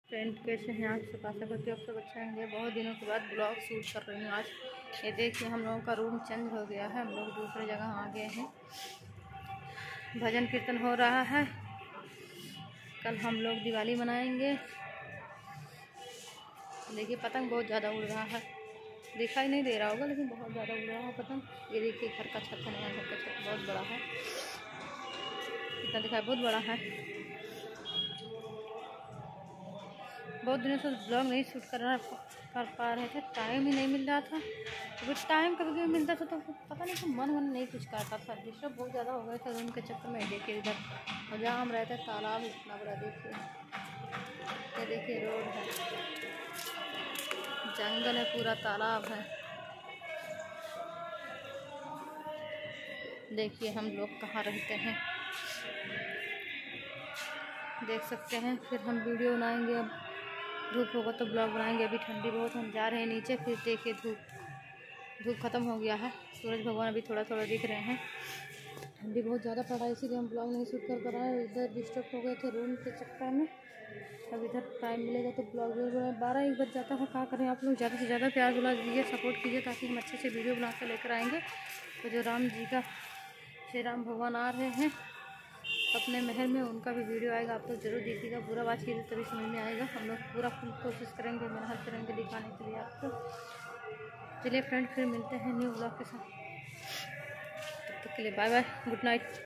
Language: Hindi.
फ्रेंड कैसे हैं आप सब? आशा करती हूँ आप सब अच्छा होंगे। बहुत दिनों के बाद ब्लॉग शूट कर रही हूँ आज। ये देखिए हम लोगों का रूम चेंज हो गया है, हम लोग दूसरे जगह आ गए हैं। भजन कीर्तन हो रहा है। कल हम लोग दिवाली मनाएंगे। देखिए पतंग बहुत ज़्यादा उड़ रहा है, दिखाई नहीं दे रहा होगा लेकिन बहुत ज़्यादा उड़ रहा है पतंग। ये देखिए घर का छत है, नया घर का छत बहुत बड़ा है, कितना दिखाई बहुत बड़ा है। बहुत दिनों से ब्लॉग नहीं शूट कर पा रहे थे, टाइम ही नहीं मिल रहा था। अभी टाइम कभी कभी मिलता था तो पता नहीं क्यों मन नहीं कुछ करता था। डिस्टर्ब बहुत ज़्यादा हो गया था रूम के चक्कर में। देखिए इधर जाम रहता है, तालाब इतना बड़ा देखिए, ये देखिए रोड है, जंगल है, पूरा तालाब है। देखिए हम लोग कहाँ रहते हैं, देख सकते हैं। फिर हम वीडियो बनाएंगे, अब धूप होगा तो ब्लॉग बनाएंगे। अभी ठंडी बहुत, हम जा रहे हैं नीचे। फिर देखिए धूप ख़त्म हो गया है, सूरज भगवान अभी थोड़ा थोड़ा दिख रहे हैं। ठंडी बहुत ज़्यादा पड़ा है इसीलिए हम ब्लॉग नहीं शूट कर पा रहे हैं। इधर डिस्टर्ब हो गए थे रूम के चक्कर में। अब इधर टाइम मिलेगा तो ब्लॉग 12-1 बज जाता है। क्या करें, आप लोग ज़्यादा से ज़्यादा प्यार बुला दीजिए, सपोर्ट कीजिए ताकि हम अच्छे से वीडियो बना कर लेकर आएँगे। तो जो राम जी का, श्री राम भगवान आ रहे हैं अपने महल में, उनका भी वीडियो आएगा, आप लोग जरूर देखिएगा। पूरा बात कीजिए तभी समझ में आएगा। हम लोग पूरा फुल कोशिश करेंगे, मेहनत करेंगे दिखाने के लिए आपको। चलिए फ्रेंड, फिर मिलते हैं न्यू ब्लॉग के साथ। तब तक के लिए बाय बाय, गुड नाइट।